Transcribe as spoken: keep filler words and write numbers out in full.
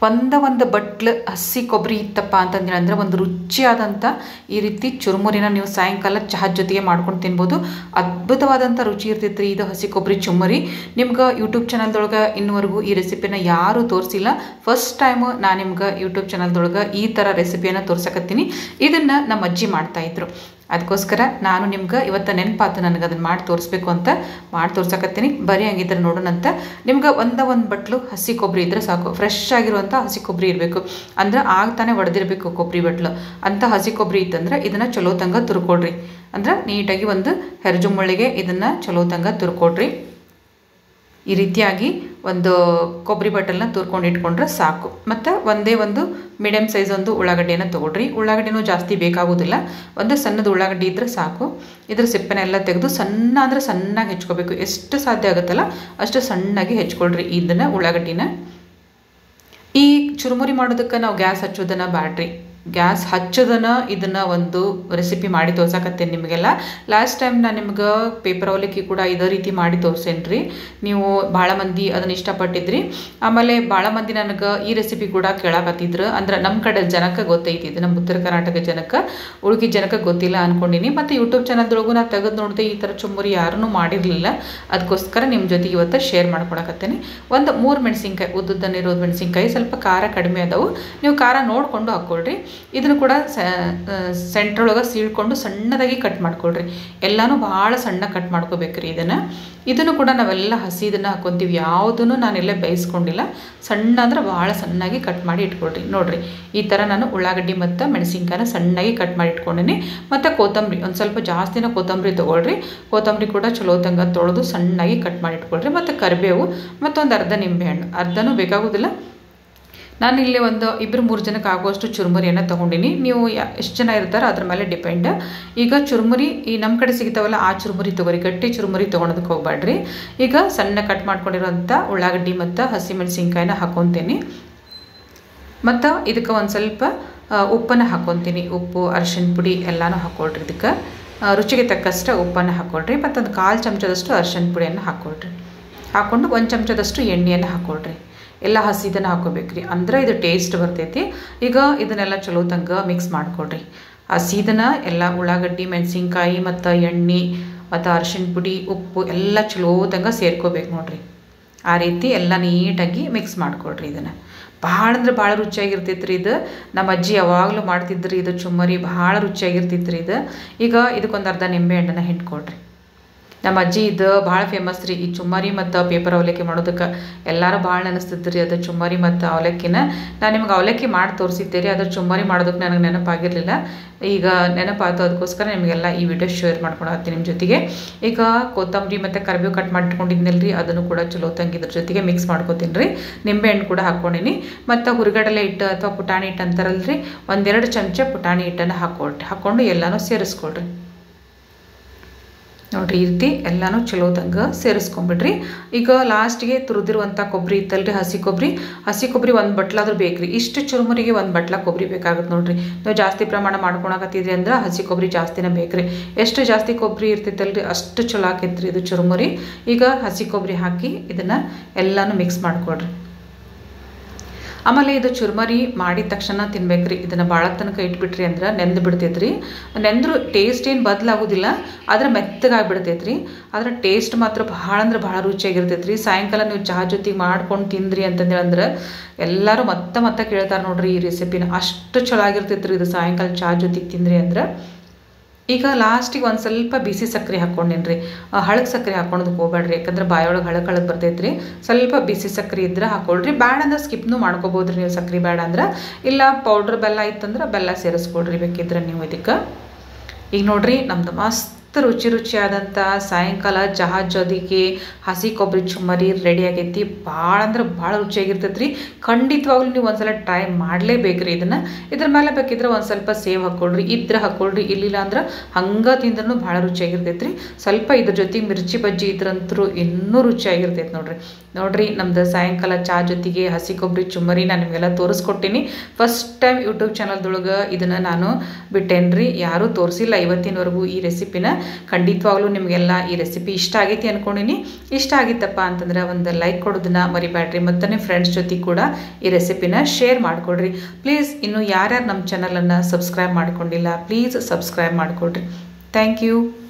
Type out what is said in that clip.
ಒಂದ ಒಂದು ಬಟ್ಲು ಹಸಿ ಕೊಬ್ಬರಿ ಇತ್ತಪ್ಪ ಅಂತಂದ್ರೆ ಅಂದರೆ ಒಂದು ರುಚಿಯಾದಂಥ ಈ ರೀತಿ ಚುರುಮುರಿನ ನೀವು ಸಾಯಂಕಾಲ ಚಹಾದ ಜೊತೆಗೆ ಮಾಡ್ಕೊಂಡು ತಿನ್ಬೋದು. ಅದ್ಭುತವಾದಂಥ ರುಚಿ ಇರ್ತೈತ್ರಿ ಇದು ಹಸಿ ಕೊಬ್ಬರಿ ಚುಮ್ಮರಿ. ನಿಮ್ಗೆ ಯೂಟ್ಯೂಬ್ ಚಾನಲ್ದೊಳಗೆ ಇನ್ನುವರೆಗೂ ಈ ರೆಸಿಪಿನ ಯಾರೂ ತೋರಿಸಿಲ್ಲ. ಫಸ್ಟ್ ಟೈಮು ನಾನು ನಿಮ್ಗೆ ಯೂಟ್ಯೂಬ್ ಚಾನಲ್ದೊಳಗೆ ಈ ಥರ ರೆಸಿಪಿಯನ್ನು ತೋರ್ಸಕತ್ತೀನಿ. ಇದನ್ನು ನಮ್ಮ ಅಜ್ಜಿ ಮಾಡ್ತಾಯಿದ್ರು. ಅದಕ್ಕೋಸ್ಕರ ನಾನು ನಿಮ್ಗೆ ಇವತ್ತು ನೆನಪಾತು ನನಗೆ ಅದನ್ನು ಮಾಡಿ ತೋರಿಸ್ಬೇಕು ಅಂತ ಮಾಡಿ ತೋರ್ಸಕತ್ತೀನಿ. ಬರೀ ಹಂಗಿದ್ರೆ ನೋಡೋಣಂತ. ನಿಮ್ಗೆ ಒಂದ ಒಂದು ಬಟ್ಲು ಹಸಿ ಕೊಬ್ಬರಿ ಇದ್ರೆ ಸಾಕು. ಫ್ರೆಶ್ ಆಗಿರುವಂಥ ಹಸಿ ಕೊಬ್ಬರಿ ಇರಬೇಕು, ಅಂದ್ರೆ ಆಗ ತಾನೇ ಒಡೆದಿರಬೇಕು ಕೊಬ್ಬರಿ ಬಟ್ಲು. ಅಂಥ ಹಸಿ ಕೊಬ್ಬರಿ ಇತ್ತಂದ್ರೆ ಇದನ್ನು ಚಲೋ ತಂಗ ತುರ್ಕೊಡ್ರಿ. ಅಂದ್ರೆ ನೀಟಾಗಿ ಒಂದು ಹೆರಜು ಮುಳ್ಳಿಗೆ ಇದನ್ನು ಚಲೋ ತಂಗ ತುರ್ಕೊಡ್ರಿ. ಈ ರೀತಿಯಾಗಿ ಒಂದು ಕೊಬ್ಬರಿ ಬಟ್ಟಲನ್ನ ತುರ್ಕೊಂಡು ಇಟ್ಕೊಂಡ್ರೆ ಸಾಕು. ಮತ್ತು ಒಂದೇ ಒಂದು ಮೀಡಿಯಮ್ ಸೈಜ್ ಒಂದು ಉಳ್ಳಾಗಡ್ಡಿಯನ್ನು ತೊಗೊಳ್ರಿ. ಉಳ್ಳಾಗಡ್ಡಿನೂ ಜಾಸ್ತಿ ಬೇಕಾಗೋದಿಲ್ಲ, ಒಂದು ಸಣ್ಣದು ಉಳ್ಳಾಗಡ್ಡಿ ಇದ್ದರೆ ಸಾಕು. ಇದ್ರ ಸಿಪ್ಪೆನೆಲ್ಲ ತೆಗೆದು ಸಣ್ಣ ಅಂದರೆ ಸಣ್ಣಾಗಿ ಹೆಚ್ಕೋಬೇಕು. ಎಷ್ಟು ಸಾಧ್ಯ ಆಗುತ್ತಲ್ಲ ಅಷ್ಟು ಸಣ್ಣಾಗಿ ಹೆಚ್ಕೊಳ್ರಿ ಇದನ್ನು ಉಳ್ಳಾಗಡ್ಡಿನ. ಈ ಚುರುಮುರಿ ಮಾಡೋದಕ್ಕೆ ನಾವು ಗ್ಯಾಸ್ ಹಚ್ಚೋದನ್ನು ಬ್ಯಾಡ್ರಿ. ಗ್ಯಾಸ್ ಹಚ್ಚೋದನ್ನು ಇದನ್ನು ಒಂದು ರೆಸಿಪಿ ಮಾಡಿ ತೋರ್ಸಕತ್ತೇನೆ ನಿಮಗೆಲ್ಲ. ಲಾಸ್ಟ್ ಟೈಮ್ ನಾನು ನಿಮ್ಗೆ ಪೇಪರ್ ಅವಲಕ್ಕಿ ಕೂಡ ಇದೇ ರೀತಿ ಮಾಡಿ ತೋರಿಸೇನಿ ರೀ. ನೀವು ಭಾಳ ಮಂದಿ ಅದನ್ನು ಇಷ್ಟಪಟ್ಟಿದ್ರಿ. ಆಮೇಲೆ ಭಾಳ ಮಂದಿ ನನಗೆ ಈ ರೆಸಿಪಿ ಕೂಡ ಕೇಳಾಕತ್ತಿದ್ರು. ಅಂದ್ರೆ ನಮ್ಮ ಕಡೆ ಜನಕ್ಕೆ ಗೊತ್ತೈತಿ ಇದು, ನಮ್ಮ ಉತ್ತರ ಕರ್ನಾಟಕ ಜನಕ್ಕೆ. ಉಳುಕಿ ಜನಕ್ಕೆ ಗೊತ್ತಿಲ್ಲ ಅಂದ್ಕೊಂಡಿನಿ. ಮತ್ತು ಯೂಟ್ಯೂಬ್ ಚಾನಲ್ದೊಳಗೂ ನಾನು ತೆಗೆದು ನೋಡಿದೆ, ಈ ಥರ ಚುಮ್ಮರಿ ಯಾರೂ ಮಾಡಿರಲಿಲ್ಲ. ಅದಕ್ಕೋಸ್ಕರ ನಿಮ್ಮ ಜೊತೆಗೆ ಇವತ್ತು ಶೇರ್ ಮಾಡ್ಕೊಳಕತ್ತೇನೆ. ಒಂದು ಮೂರು ಮೆಣಸಿನ್ಕಾಯಿ, ಉದ್ದುದ್ದನ್ನಿರೋದು ಮೆಣಸಿನ್ಕಾಯಿ, ಸ್ವಲ್ಪ ಖಾರ ಕಡಿಮೆ ಅದಾವು. ನೀವು ಖಾರ ನೋಡಿಕೊಂಡು ಹಾಕ್ಕೊಳ್ರಿ. ಇದನ್ನು ಕೂಡ ಸೆಂಟ್ರೊಳಗೆ ಸೀಳ್ಕೊಂಡು ಸಣ್ಣದಾಗಿ ಕಟ್ ಮಾಡ್ಕೊಳ್ರಿ. ಎಲ್ಲನೂ ಭಾಳ ಸಣ್ಣ ಕಟ್ ಮಾಡ್ಕೋಬೇಕ್ರಿ ಇದನ್ನು. ಇದನ್ನು ಕೂಡ ನಾವೆಲ್ಲ ಹಸಿ ಇದನ್ನು ಹಾಕ್ಕೊತೀವಿ. ಯಾವುದೂ ನಾನೆಲ್ಲ ಬೇಯಿಸ್ಕೊಂಡಿಲ್ಲ. ಸಣ್ಣ ಅಂದ್ರೆ ಭಾಳ ಸಣ್ಣಾಗಿ ಕಟ್ ಮಾಡಿ ಇಟ್ಕೊಳ್ರಿ. ನೋಡಿರಿ ಈ ಥರ ನಾನು ಉಳ್ಳಾಗಡ್ಡಿ ಮತ್ತು ಮೆಣಸಿನ್ಕಾಯಿನ ಸಣ್ಣಾಗಿ ಕಟ್ ಮಾಡಿ ಇಟ್ಕೊಂಡಿನಿ. ಮತ್ತು ಕೊತ್ತಂಬರಿ ಒಂದು ಸ್ವಲ್ಪ ಜಾಸ್ತಿನ ಕೊತ್ತಂಬರಿ ತೊಗೊಳ್ರಿ. ಕೊತ್ತಂಬರಿ ಕೂಡ ಚಲೋ ತಂಗ ತೊಳೆದು ಸಣ್ಣಾಗಿ ಕಟ್ ಮಾಡಿ ಇಟ್ಕೊಳ್ರಿ. ಮತ್ತು ಕರಿಬೇವು ಮತ್ತೊಂದು ಅರ್ಧ ನಿಂಬೆಹಣ್ಣು, ಅರ್ಧನೂ ಬೇಕಾಗೋದಿಲ್ಲ. ನಾನು ಇಲ್ಲಿ ಒಂದು ಇಬ್ಬರು ಮೂರು ಜನಕ್ಕೆ ಆಗುವಷ್ಟು ಚುರುಮುರಿಯನ್ನು ತೊಗೊಂಡಿನಿ. ನೀವು ಎಷ್ಟು ಜನ ಇರ್ತಾರೋ ಅದ್ರ ಮೇಲೆ ಡಿಪೆಂಡ್. ಈಗ ಚುರುಮುರಿ ಈ ನಮ್ಮ ಕಡೆ ಸಿಗ್ತಾವಲ್ಲ ಆ ಚುರುಮುರಿ ತೊಗೊರಿ, ಗಟ್ಟಿ ಚುರುಮುರಿ ತೊಗೊಳೋದಕ್ಕೆ ಹೋಗ್ಬೇಡ್ರಿ. ಈಗ ಸಣ್ಣ ಕಟ್ ಮಾಡ್ಕೊಂಡಿರೋಂಥ ಉಳ್ಳಾಗಡ್ಡಿ ಮತ್ತು ಹಸಿಮೆಣಸಿನ್ಕಾಯಿನ ಹಾಕ್ಕೊತೀನಿ. ಮತ್ತು ಇದಕ್ಕೆ ಒಂದು ಸ್ವಲ್ಪ ಉಪ್ಪನ್ನು ಹಾಕ್ಕೊತೀನಿ. ಉಪ್ಪು, ಅರಿಶಿಣ ಪುಡಿ ಎಲ್ಲನೂ ಹಾಕ್ಕೊಳ್ರಿ. ಇದಕ್ಕೆ ರುಚಿಗೆ ತಕ್ಕಷ್ಟು ಉಪ್ಪನ್ನು ಹಾಕ್ಕೊಳ್ರಿ. ಮತ್ತೊಂದು ಕಾಲು ಚಮಚದಷ್ಟು ಅರಿಶಿಣ ಪುಡಿಯನ್ನು ಹಾಕ್ಕೊಳ್ರಿ. ಹಾಕ್ಕೊಂಡು ಒಂದು ಚಮಚದಷ್ಟು ಎಣ್ಣೆಯನ್ನು ಹಾಕ್ಕೊಳ್ರಿ. ಎಲ್ಲ ಹಸಿದನ್ನು ಹಾಕ್ಕೋಬೇಕ್ರಿ, ಅಂದ್ರೆ ಇದು ಟೇಸ್ಟ್ ಬರ್ತೈತಿ. ಈಗ ಇದನ್ನೆಲ್ಲ ಚಲೋ ತಂಗ ಮಿಕ್ಸ್ ಮಾಡ್ಕೊಳ್ರಿ. ಹಸಿದನ್ನ ಎಲ್ಲ ಉಳ್ಳಾಗಡ್ಡಿ, ಮೆಣಸಿನ್ಕಾಯಿ ಮತ್ತು ಎಣ್ಣೆ ಮತ್ತು ಅರಿಶಿಣ ಪುಡಿ, ಉಪ್ಪು ಎಲ್ಲ ಚಲೋ ತಂಗ ಸೇರ್ಕೋಬೇಕು ನೋಡ್ರಿ. ಆ ರೀತಿ ಎಲ್ಲ ನೀಟಾಗಿ ಮಿಕ್ಸ್ ಮಾಡ್ಕೊಳ್ರಿ. ಇದನ್ನು ಭಾಳ ಅಂದ್ರೆ ಭಾಳ ರುಚಿಯಾಗಿರ್ತೈತೆ ರೀ ಇದು. ನಮ್ಮ ಅಜ್ಜಿ ಯಾವಾಗಲೂ ಮಾಡ್ತಿದ್ರಿ ಇದು ಚುಮ್ಮರಿ, ಭಾಳ ರುಚಿಯಾಗಿರ್ತೈತೆ ರೀ ಇದು. ಈಗ ಇದಕ್ಕೊಂದು ಅರ್ಧ ನಿಂಬೆ ಹಣ್ಣನ್ನು ಹಿಂಡ್ಕೊಳ್ರಿ. ನಮ್ಮ ಅಜ್ಜಿ ಇದು ಭಾಳ ಫೇಮಸ್ ರೀ ಈ ಚುಮ್ಮರಿ ಮತ್ತು ಪೇಪರ್ ಅವಲಕ್ಕಿ ಮಾಡೋದಕ್ಕೆ. ಎಲ್ಲರೂ ಭಾಳ ನೆನೆಸ್ತಿದ್ರಿ ಅದು ಚುಮ್ಮರಿ ಮತ್ತು ಅವಲಕ್ಕಿನ. ನಾನು ನಿಮ್ಗೆ ಅವಲಕ್ಕಿ ಮಾಡಿ ತೋರಿಸಿದ್ದೆ ರೀ, ಅದ್ರ ಚುಮ್ಮರಿ ಮಾಡೋದಕ್ಕೆ ನನಗೆ ನೆನಪಾಗಿರಲಿಲ್ಲ. ಈಗ ನೆನಪಾಯ್ತು, ಅದಕ್ಕೋಸ್ಕರ ನಿಮಗೆಲ್ಲ ಈ ವಿಡಿಯೋ ಶೇರ್ ಮಾಡ್ಕೊಳತ್ತೀನಿ ನಿಮ್ಮ ಜೊತೆಗೆ. ಈಗ ಕೊತ್ತಂಬರಿ ಮತ್ತು ಕರಿಬೇವು ಕಟ್ ಮಾಡಿಟ್ಕೊಂಡಿದ್ನಲ್ಲ ರೀ, ಅದನ್ನು ಕೂಡ ಚಲೋ ತಂಗಿ ಇದ್ರ ಜೊತೆಗೆ ಮಿಕ್ಸ್ ಮಾಡ್ಕೊತೀನಿ ರೀ. ನಿಂಬೆಹಣ್ಣು ಕೂಡ ಹಾಕ್ಕೊಂಡಿನಿ. ಮತ್ತು ಹುರಿಗಡಲೆ ಹಿಟ್ಟು ಅಥವಾ ಪುಟಾಣಿ ಹಿಟ್ಟು ಅಂತಾರಲ್ಲ ರೀ, ಒಂದೆರಡು ಚಮಚ ಪುಟಾಣಿ ಹಿಟ್ಟನ್ನು ಹಾಕ್ಕೊಳ್ರಿ. ಹಾಕ್ಕೊಂಡು ಎಲ್ಲನೂ ಸೇರಿಸ್ಕೊಳ್ರಿ. ನೋಡಿರಿ ಈ ರೀತಿ ಎಲ್ಲನೂ ಚಲೋ ತಂಗ ಸೇರಿಸ್ಕೊಂಬಿಡ್ರಿ. ಈಗ ಲಾಸ್ಟಿಗೆ ತುರಿದಿರುವಂಥ ಕೊಬ್ಬರಿ ಇತ್ತಲ್ರಿ, ಹಸಿ ಕೊಬ್ಬರಿ ಹಸಿ ಕೊಬ್ಬರಿ ಒಂದು ಬಟ್ಲಾದ್ರೂ ಬೇಕ್ರಿ. ಇಷ್ಟು ಚುರುಮುರಿಗೆ ಒಂದು ಬಟ್ಲ ಕೊಬ್ಬರಿ ಬೇಕಾಗುತ್ತೆ ನೋಡಿರಿ. ನೀವು ಜಾಸ್ತಿ ಪ್ರಮಾಣ ಮಾಡ್ಕೊಳಕತ್ತಿದ್ರಿ ಅಂದ್ರೆ ಹಸಿ ಕೊಬ್ಬರಿ ಜಾಸ್ತಿನೇ ಬೇಕ್ರಿ. ಎಷ್ಟು ಜಾಸ್ತಿ ಕೊಬ್ಬರಿ ಇರ್ತೈತಲ್ರಿ ಅಷ್ಟು ಚಲೋ ಆಕೈತ್ರಿ ಇದು ಚುರುಮುರಿ. ಈಗ ಹಸಿ ಕೊಬ್ಬರಿ ಹಾಕಿ ಇದನ್ನು ಎಲ್ಲನೂ ಮಿಕ್ಸ್ ಮಾಡ್ಕೊಳ್ರಿ. ಆಮೇಲೆ ಇದು ಚುರುಮರಿ ಮಾಡಿದ ತಕ್ಷಣ ತಿನ್ಬೇಕ್ರಿ. ಇದನ್ನು ಭಾಳ ತನಕ ಇಟ್ಬಿಟ್ರಿ ಅಂದ್ರೆ ನೆಂದು ಬಿಡ್ತೈತ್ರಿ. ನೆಂದ್ರು ಟೇಸ್ಟ್ ಏನು ಬದಲಾಗೋದಿಲ್ಲ, ಆದರೆ ಮೆತ್ತಗಾಗ್ಬಿಡ್ತೈತ್ರಿ. ಆದರೆ ಟೇಸ್ಟ್ ಮಾತ್ರ ಭಾಳ ಅಂದ್ರೆ ಭಾಳ ರುಚಿಯಾಗಿರ್ತೈತ್ರಿ. ಸಾಯಂಕಾಲ ನೀವು ಚಹಾ ಜೊತೆಗೆ ಮಾಡ್ಕೊಂಡು ತಿಂದ್ರಿ ಅಂತಂದ್ರೆ ಎಲ್ಲರೂ ಮತ್ತೆ ಮತ್ತೆ ಕೇಳ್ತಾರೆ ನೋಡ್ರಿ ಈ ರೆಸಿಪಿನ. ಅಷ್ಟು ಚಲೋ ಆಗಿರ್ತೈತ್ರಿ ಇದು ಸಾಯಂಕಾಲ ಚಹಾ ಜೊತೆಗೆ ತಿಂದ್ರಿ ಅಂದ್ರೆ. ಈಗ ಲಾಸ್ಟಿಗೆ ಒಂದು ಸ್ವಲ್ಪ ಬಿಸಿ ಸಕ್ಕರೆ ಹಾಕ್ಕೊಂಡೇನ್ರಿ. ಹಳಗೆ ಸಕ್ಕರೆ ಹಾಕ್ಕೊಳೋದಕ್ಕೆ ಹೋಗ್ಬೇಡ್ರಿ, ಯಾಕಂದ್ರೆ ಬಾಯೊಳಗೆ ಹಳಗೆ ಹಳಗೆ ಬರ್ತೈತ್ರಿ. ಸ್ವಲ್ಪ ಬಿಸಿ ಸಕ್ಕರೆ ಇದ್ರೆ ಹಾಕ್ಕೊಳ್ರಿ. ಬ್ಯಾಡ ಅಂದ್ರೆ ಸ್ಕಿಪ್ನು ಮಾಡ್ಕೋಬೋದ್ರಿ ನೀವು, ಸಕ್ಕರೆ ಬೇಡ ಅಂದ್ರೆ. ಇಲ್ಲ ಪೌಡ್ರ್ ಬೆಲ್ಲ ಇತ್ತಂದ್ರೆ ಬೆಲ್ಲ ಸೇರಿಸ್ಕೊಳ್ರಿ ಬೇಕಿದ್ರೆ ನೀವು ಇದಕ್ಕೆ. ಈಗ ನೋಡ್ರಿ ನಮ್ದು ಮಸ್ತ್ ರುಚಿ ರುಚಿಯಾದಂಥ ಸಾಯಂಕಾಲ ಚಹಾ ಜೊತೆಗೆ ಹಸಿ ಕೊಬ್ಬರಿ ಚುಮ್ಮರಿ ರೆಡಿ ಆಗೈತಿ. ಭಾಳ ಅಂದ್ರೆ ಭಾಳ ರುಚಿಯಾಗಿರ್ತೈತೆ ರೀ. ಖಂಡಿತವಾಗ್ಲೂ ನೀವು ಒಂದ್ಸಲ ಟ್ರೈ ಮಾಡಲೇಬೇಕ್ರಿ ಇದನ್ನು. ಇದ್ರ ಮೇಲೆ ಬೇಕಿದ್ರೆ ಒಂದು ಸ್ವಲ್ಪ ಸೇವ್ ಹಾಕ್ಕೊಳ್ರಿ, ಇದ್ರೆ ಹಾಕ್ಕೊಳ್ರಿ, ಇಲ್ಲಿಲ್ಲ ಅಂದ್ರೆ ಹಂಗೆ ತಿಂದ್ರೂ ಭಾಳ ರುಚಿಯಾಗಿರ್ತೈತೆ ರೀ. ಸ್ವಲ್ಪ ಇದ್ರ ಜೊತೆಗೆ ಮಿರ್ಚಿ ಬಜ್ಜಿ ಇದ್ರಂತರೂ ಇನ್ನೂ ರುಚಿಯಾಗಿರ್ತೈತೆ ನೋಡ್ರಿ. ನೋಡ್ರಿ ನಮ್ದು ಸಾಯಂಕಾಲ ಚಹಾ ಜೊತೆಗೆ ಹಸಿ ಕೊಬ್ಬರಿ ಚುಮ್ಮರಿ ನಾನು ನಿಮಗೆಲ್ಲ ತೋರಿಸ್ಕೊಟ್ಟಿನಿ. ಫಸ್ಟ್ ಟೈಮ್ ಯೂಟ್ಯೂಬ್ ಚಾನಲ್ದೊಳಗೆ ಇದನ್ನು ನಾನು ಬಿಟ್ಟೇನ್ರಿ, ಯಾರೂ ತೋರಿಸಿಲ್ಲ ಇವತ್ತಿನವರೆಗೂ ಈ ರೆಸಿಪಿನ. ಖಂಡಿತವಾಗ್ಲೂ ನಿಮಗೆಲ್ಲ ಈ ರೆಸಿಪಿ ಇಷ್ಟ ಆಗೈತಿ ಅಂದ್ಕೊಂಡಿನಿ. ಇಷ್ಟ ಆಗಿತ್ತಪ್ಪ ಅಂತಂದ್ರೆ ಒಂದು ಲೈಕ್ ಕೊಡೋದನ್ನ ಮರಿಬೇಡ್ರಿ. ಮತ್ತು ನಿಮ್ಮ ಫ್ರೆಂಡ್ಸ್ ಜೊತೆ ಕೂಡ ಈ ರೆಸಿಪಿನ ಶೇರ್ ಮಾಡಿಕೊಡ್ರಿ. ಪ್ಲೀಸ್ ಇನ್ನು ಯಾರ್ಯಾರು ನಮ್ಮ ಚಾನಲನ್ನು ಸಬ್ಸ್ಕ್ರೈಬ್ ಮಾಡ್ಕೊಂಡಿಲ್ಲ ಪ್ಲೀಸ್ ಸಬ್ಸ್ಕ್ರೈಬ್ ಮಾಡಿಕೊಡ್ರಿ. Thank you.